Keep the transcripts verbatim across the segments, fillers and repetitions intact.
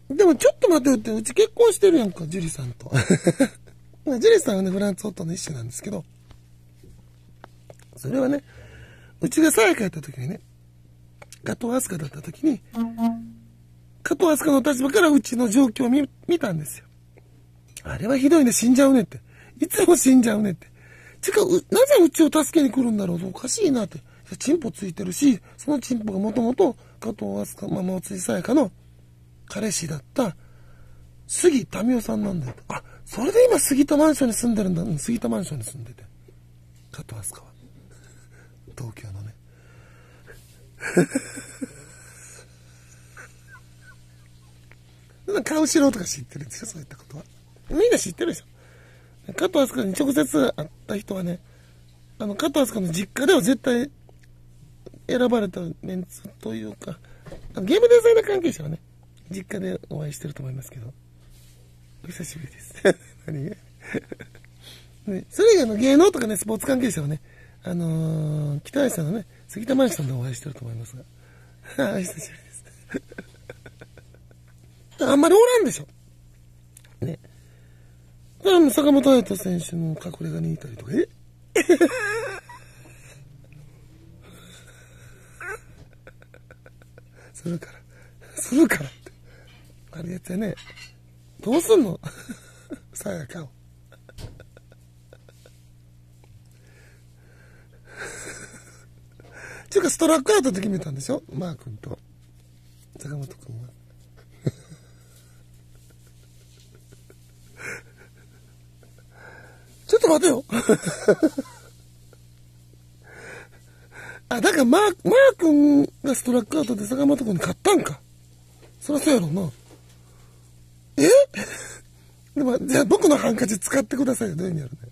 でもちょっと待ってよって、うち結婚してるやんか、ジュリさんと。ジュリさんはね、フランツオットの一種なんですけど、それはね、うちがさやかやった時にね、加藤飛鳥だった時に、加藤飛鳥の立場からうちの状況を 見, 見たんですよ。あれはひどいね、死んじゃうねって。いつも死んじゃうねって。ちか、なぜうちを助けに来るんだろうと、おかしいなって。チンポついてるし、そのチンポがもともと加藤飛鳥、まあ、松井さやかの彼氏だった杉民夫さんなんだよ。あ、それで今杉田マンションに住んでるんだ。うん、杉田マンションに住んでて。加藤飛鳥は。東京のね。顔しろとか知ってるんですよ、そういったことは。みんな知ってるでしょ。加藤飛鳥に直接会った人はね、あの、加藤飛鳥の実家では絶対選ばれたメンツというか、ゲームデザイナー関係者はね、実家でお会いしてると思いますけど、お久しぶりです。何がね、それ以外の芸能とかね、スポーツ関係者はね、あのー、北橋さんのね、杉田マンションでお会いしてると思いますが、お久しぶりです。あんまりおらんでしょ。ね。坂本勇人選手の隠れ家にいたりとか、えするから。するからって。あれやつやね。どうすんのさやかを。ちゅうか、ストラックアウトで決めたんでしょ、マー君と坂本君は。ちょっと待てよ。あ、だからマー、マー君がストラックアウトで坂本君に勝ったんか。そりゃそうやろな。えでも、じゃあ僕のハンカチ使ってくださいよ。どういう意味やろね。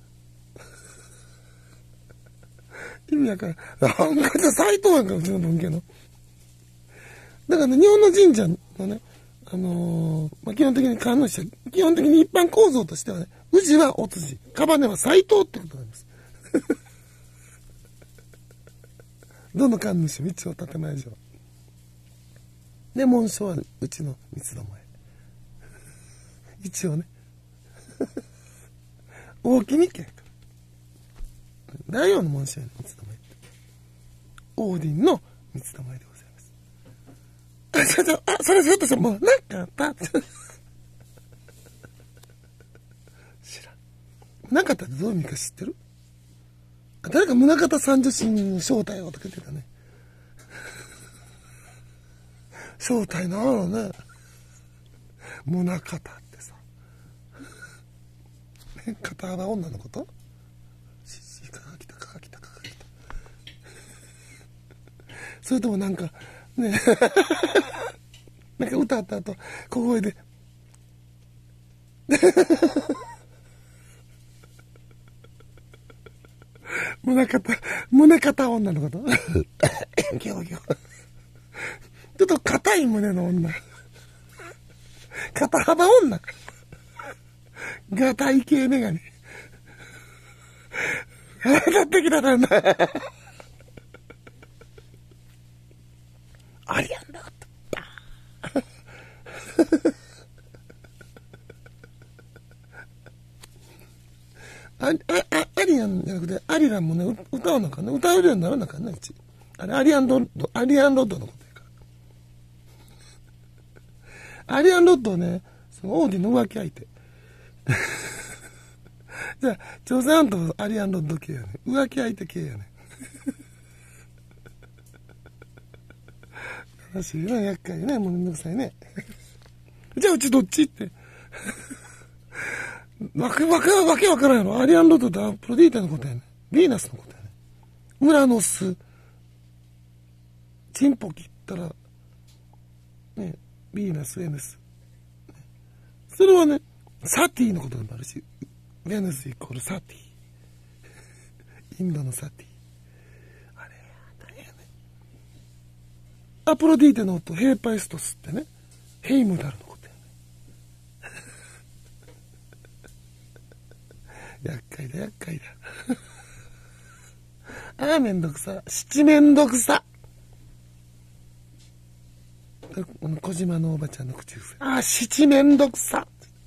意味やから。ハンカチは斎藤やんか、うちの文系の。だからね、日本の神社のね、あのー、まあ、基本的に神主は、基本的に一般構造としてはね、宇治はおつじ、カバネは斎藤ってことなんです。どの神主も一応建前上。で、紋章はうちの三つどもえ。一応ね。大きに家。大王の紋章の三つどもえ。オーディンの三つどもえでございます。あ、ちょ、ちょ、あ、それちょっとさ、もう、なんかあった。知らん。なかったってどういう意味か知ってる？誰か宗像三女神に正体をとか言ってたね。正体なのね。宗像ってさ。ね、片幅女のこと？ししかが来たかが来たかが来た。それともなんか、ね、なんか歌った後、小声で。宗像、宗像女のこと。ギョギョ。ちょっと硬い胸の女。肩幅女。が体型メガネ。腹立ってきたなんだ。アリアンだった。あ、あ、アリアンじゃなくて、アリランもね、歌わなあかんね。歌えるようにならなあかんね、うち。あれ、アリアンロッド、アリアンロッドのことやから。アリアンロッドはね、そのオーディの浮気相手。じゃあ、朝鮮半島アリアンロッド系やね。浮気相手系やね。悲しいな、厄介ね。もうめんどくさいね。じゃあ、うちどっちって。わけわけわけわからんやろ。アリアンロッドってアプロディータのことやね。ヴィーナスのことやね。ウラノス。チンポ切ったら、ね、ヴィーナス、エヌス。それはね、サティのことになるし、ヴェヌスイコールサティ。インドのサティ。あれ、何やね。アプロディーテの音、ヘイパイストスってね、ヘイムダルのことやね。厄介だ、厄介だ。ああ、めんどくさ。七めんどくさ。 この小島のおばちゃんの口癖。ああ、七めんどくさ。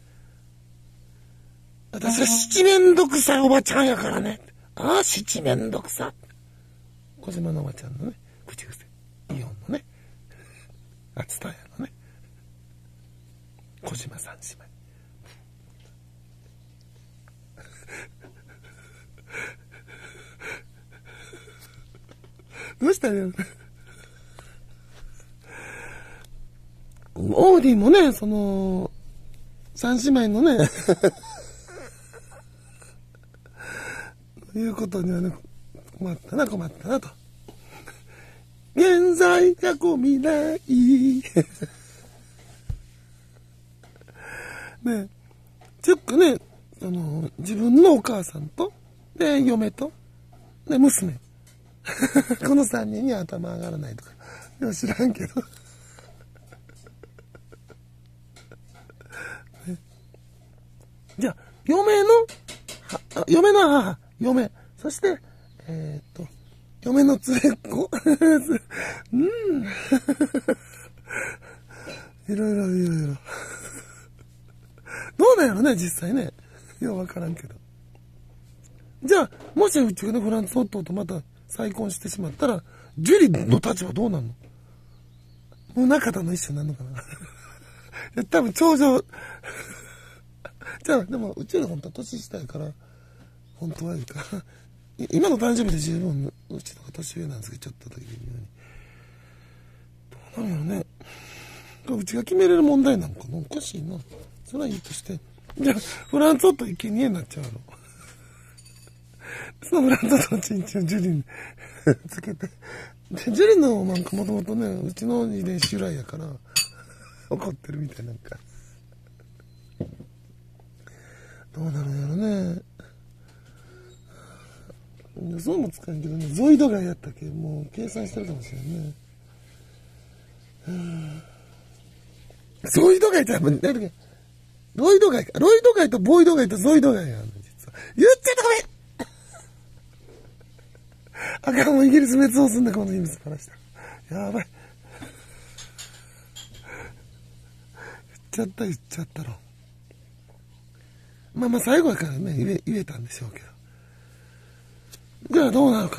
私は七めんどくさいおばちゃんやからね。ああ、七めんどくさ。小島のおばちゃんのね、口癖。イオンのね、あつたやのね、小島三姉妹。どうしたのよ。オーディもね、その、三姉妹のね、いうことにはね、困ったな、困ったなと。現在、過去、未来。ね、チュックね、その、自分のお母さんと、で、嫁と、で、娘。この三人に頭上がらないとか。でも知らんけど。ね、じゃあ、嫁の、は嫁の母、嫁。そして、えー、っと、嫁の連れっ子。うん。いろいろいろいろ。どうなんやろね、実際ね。ようわからんけど。じゃあ、もしうちがね、フランス夫とまた再婚してしまったら、ジュリの立場どうなんの？もう中田の一緒になるのかな。いや、多分長女。じゃあ、でも、うちより本当は年下やから、本当はいいか。今の誕生日で十分、うちの方が年上なんですけど、ちょっとだけ微妙に。どうなんやろね。うちが決めれる問題なのかな。おかしいな。それはいいとして。じゃあ、フランス夫生贄になっちゃうの。そのフランス夫のチンチンをジュリにつけて。で、ジュリのなんかもともとね、うちの遺伝子由来やから、怒ってるみたいなんか。どうなるんやろね。そうも使うんけどね、ゾイドガイやったっけ、もう計算してるかもしれんね。ゾイドガイって何だっけ、ロイドガイか。ロイドガイとボイドガイとゾイドガイやんの、実は。言っちゃったごめん。あかん、もうイギリス滅亡すんだ、この秘密ばらした。やばい。言っちゃった、言っちゃったろ。まあまあ最後やからね、言え、言えたんでしょうけど。じゃあどうなるか。